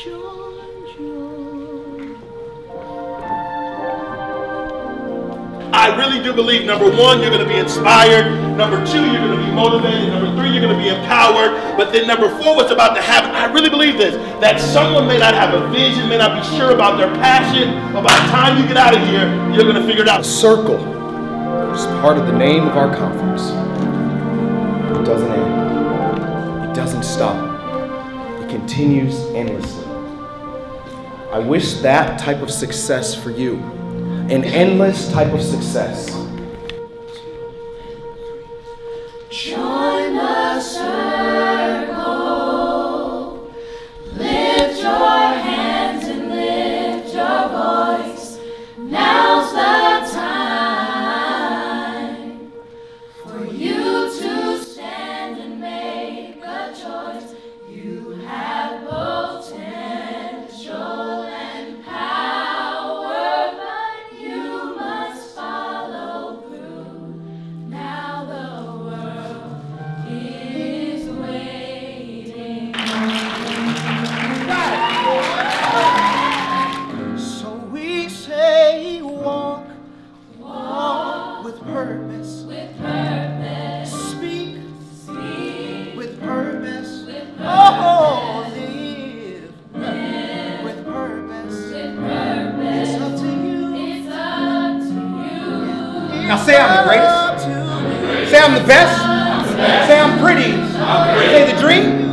I really do believe, number one, you're going to be inspired. Number two, you're going to be motivated. Number three, you're going to be empowered. But then number four, what's about to happen, I really believe this, that someone may not have a vision, may not be sure about their passion, but by the time you get out of here, you're going to figure it out. Circle is part of the name of our conference. It doesn't end. It doesn't stop. It continues endlessly. I wish that type of success for you. An endless type of success. Join the circle. Lift your hands and lift your voice. Now's the time for you to stand and make a choice. You have potential and power, but you must follow through. Now the world is waiting. So we say walk, walk with purpose, With purpose, speak speak with purpose, with oh, purpose, live with purpose. with purpose. It's up to you. It's up to you. Now say I'm the greatest. Say I'm the best. Say I'm pretty. Say the dream.